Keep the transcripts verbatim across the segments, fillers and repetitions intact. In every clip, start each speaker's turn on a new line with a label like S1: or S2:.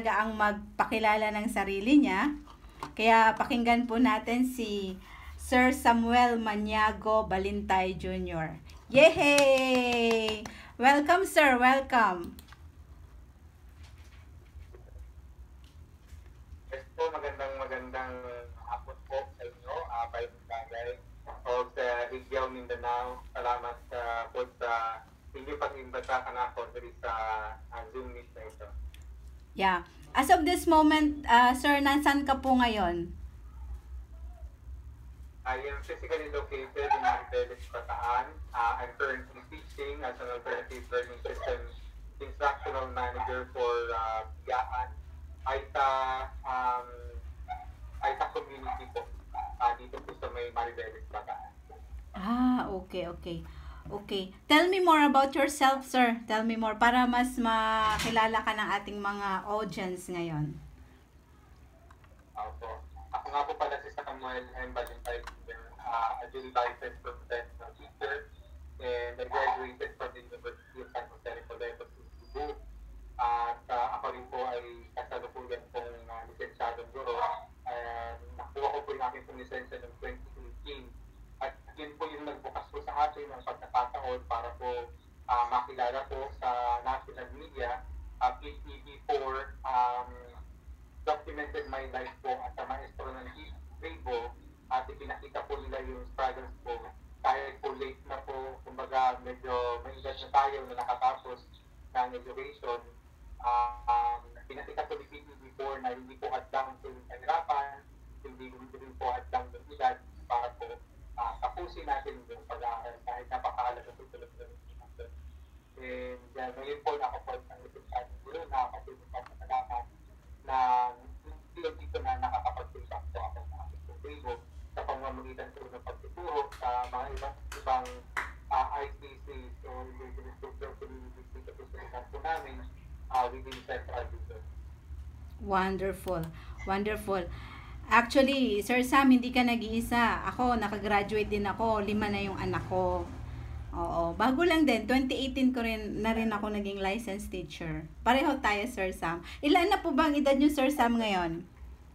S1: ang magpakilala ng sarili niya. Kaya pakinggan po natin si Sir Samuel Maniago Balintay Junior Yehey! Welcome, sir. Welcome.
S2: Yes po, magandang magandang hapon po sa inyo, uh, Bayang Bagay o sa Higyaw, Mindanao. Salamat uh, po sa hindi pag-imbata ka na ako dito sa uh, Zoom meet na ito.
S1: Yeah. As of this moment, uh, sir, nasan ka po ngayon?
S2: I am physically located in Maribeles, Bataan. Uh, I'm currently teaching as an alternative learning system instructional manager for uh, Biyaan, Aita, um, Aita community po, uh, dito po sa may Maribeles, Bataan.
S1: Ah, okay, okay. Okay. Tell me more about yourself, sir. Tell me more para mas makilala ka ng ating mga audience ngayon.
S2: Ako, ako nga po pala si Samuel M. Balintay, uh, a duly licensed professional teacher, and I graduated from the University of San Jose Recoletos in Cebu. At uh, ako rin po ay kasalukuyan pong uh, lisensyadong guro. And nakuha ko po yung aking pong lisensya noong twenty eighteen. At yun po yung nagbukas po sa atin ng pagkakataon para po uh, makilala po sa national media. Uh, P T V four um, documented my life po as a maestro ng grade po at ipinakita po nila yung struggles po. Kahit po late na po, kumbaga medyo may edad na tayo na nakatapos ng education, uh, um, pinakita po ni P T V four na hindi po hadlang po yung kahirapan, hindi rin po hadlang yung edad para po uh, tapusin natin yung pag-aaral kahit napakahalaga po talaga ng education. And uh, ngayon po nakapag ang lisensyado ko, nakakapagod pa sa kalaman na hindi dito na nakakapag-impact po ako sa aking programo sa pamamagitan po ng pagtuturo sa mga ibang ibang uh, I C Cs o Indigenous Cultural Communities dito po sa lugar po namin uh, within Central dito.
S1: Wonderful. Wonderful. Actually, Sir Sam, hindi ka nag-iisa. Ako, nakagraduate din ako. Lima na yung anak ko. Oo. Bago lang din. twenty eighteen ko rin, na rin ako naging licensed teacher. Pareho tayo, Sir Sam. Ilan na po bang edad niyo, Sir Sam, ngayon?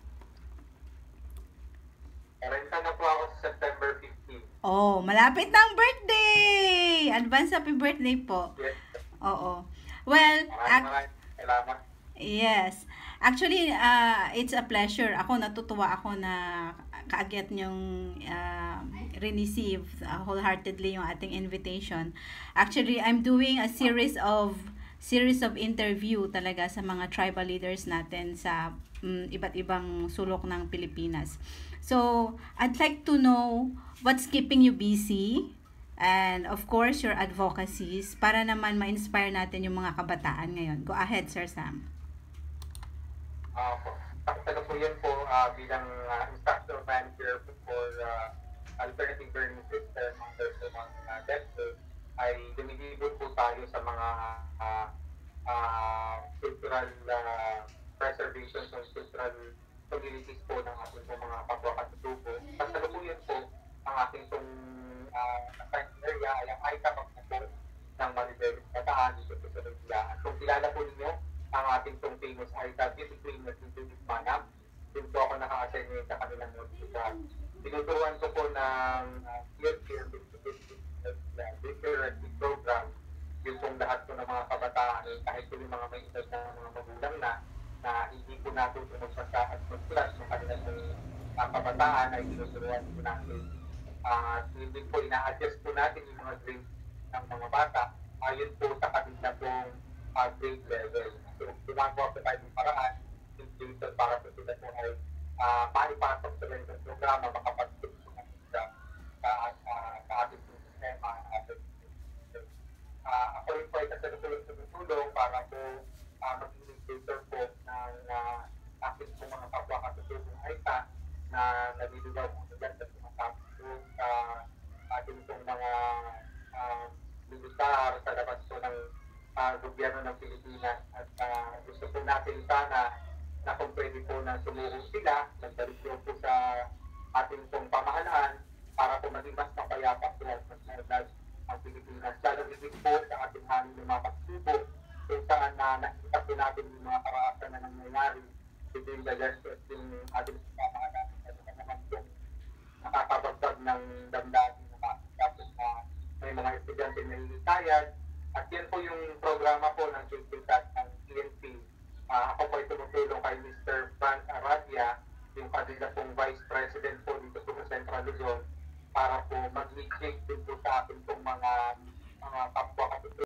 S2: Karenta na po ako sa September fifteenth.
S1: Oh, malapit na ang birthday! Advance happy birthday po.
S2: Yes.
S1: Oo. Well,
S2: Maraming maraming salamat.
S1: yes. Actually, uh, it's a pleasure. Ako, natutuwa ako na kaagyat niyong uh, re-receive uh, wholeheartedly yung ating invitation. Actually, I'm doing a series of series of interview talaga sa mga tribal leaders natin sa um, iba't ibang sulok ng Pilipinas. So, I'd like to know what's keeping you busy and of course, your advocacies para naman ma-inspire natin yung mga kabataan ngayon. Go ahead, Sir Sam.
S2: Uh, Kasalukuyan po uh, bilang uh, instructional manager for uh, alternative learning system under the uh, DepEd ay dumidibot po tayo sa mga uh, uh, cultural uh, preservations ng cultural communities po ng ating po mga kapwa-katutubo. Kasalukuyan po ang ating pong uh, assigned area ay ang I C A Pagpupo ng Maribeles, Bataan dito po sa Lugbiaan. Kung kilala po ninyo ang ating pong famous I C A beauty queen na si Judith Manap, din po ako naka-assign ngayon sa kanilang hospital. Tinuturuan ko po ng uh, peer-peer literacy program yung pong lahat po ng mga kabataan kahit po yung mga may edad na mga magulang na na hindi po natutunan sa at mag-class ng kanilang uh, kabataan ay tinuturuan po natin. Uh, hindi po ina-adjust po natin yung mga grades ng mga bata ayon po sa kanila pong uh, grade level. So, gumagawa po tayo ng paraan yung para po sila po ay uh, maipasok sa ganitong programa, makapag-tutok sa sa sa ating sistema. Uh, ako rin po ay kasalukuyan tumutulong para po uh, maging indicator po ng uh, aking po mga kapwa-katutubong I C A na naliligaw po sa ganda sumasapit po sa ating pong mga uh, militar sa labas po ng uh, gobyerno ng Pilipinas at uh, gusto po natin sana na kung pwede po na sumuro sila, nagdalisyo po sa ating pong pamahalaan para po maging mas mapayapa po at mas maudad ang Pilipinas. Lalo din po sa ating hangin ng mga pagsubo kung saan na nakita po natin yung mga karaasan na nangyayari between the guests at yung ating mga natin. Ano naman yung nakakabagdag ng damdamin na tapos na may mga estudyante na hihikayat. At yan po yung programa po ng K K C A T ng P N P. Uh, ako po ay tumutulong kay Mister Franz Aradia, yung kanila pong Vice President po dito po sa Central Luzon, para po mag-lead din po sa ating pong mga, mga kapwa